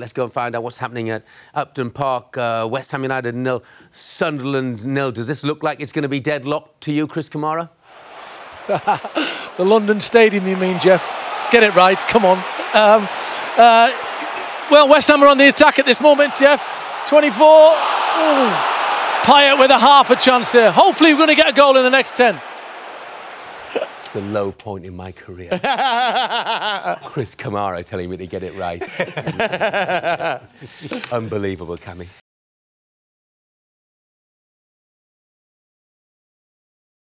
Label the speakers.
Speaker 1: Let's go and find out what's happening at Upton Park. West Ham United 0, Sunderland 0. Does this look like it's going to be deadlocked to you, Chris Kamara?
Speaker 2: The London Stadium, you mean, Jeff? Get it right, come on. Well, West Ham are on the attack at this moment, Jeff. 24. Ooh. Pyatt with a half a chance there. Hopefully we're going to get a goal in the next 10.
Speaker 1: It's the low point in my career. Chris Kamara telling me to get it right. Unbelievable, Cammy.